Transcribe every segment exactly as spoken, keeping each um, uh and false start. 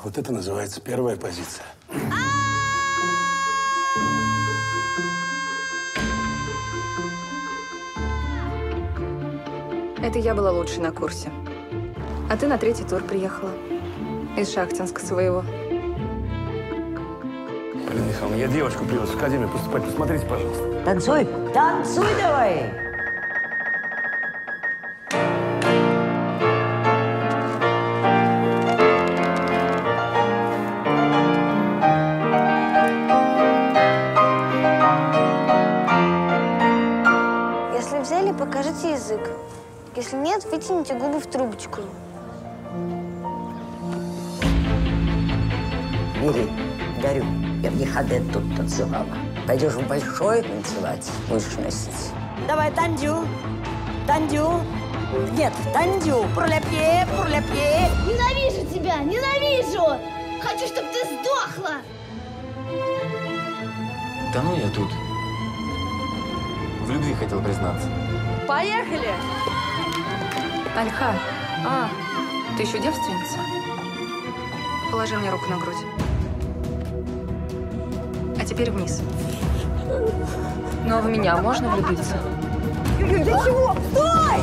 Вот это называется первая позиция. Это я была лучшей на курсе. А ты на третий тур приехала. Из Шахтинска своего. Полина Михайловна, я девочку привез в академию поступать. Посмотрите, пожалуйста. Танцуй! Танцуй давай! Если взяли, покажите язык. Если нет, вытяните губы в трубочку. Бери, дарю. Я в Ехадет тут танцевала. Пойдешь в большой танцевать, будешь носить. Давай, тандю. Тандю. Нет, тандю. Пурляпье, пурляпье. Ненавижу тебя! Ненавижу! Хочу, чтобы ты сдохла! Да ну я тут. В любви хотел признаться. Поехали! Альха, а, ты еще девственница? Положи мне руку на грудь. А теперь вниз. Ну а в меня можно влюбиться? Ты чего? Стой!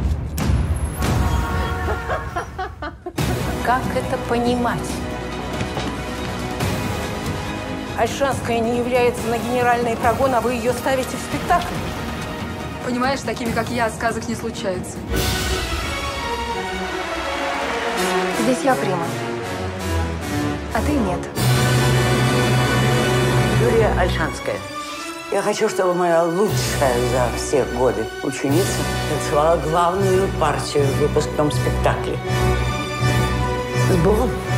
Как это понимать? Альшанская не является на генеральный прогон, а вы ее ставите в спектакль. Понимаешь, такими, как я, сказок не случается. Здесь я прима, а ты нет. Юлия Альшанская. Я хочу, чтобы моя лучшая за все годы ученица танцевала главную партию в выпускном спектакле. С Богом!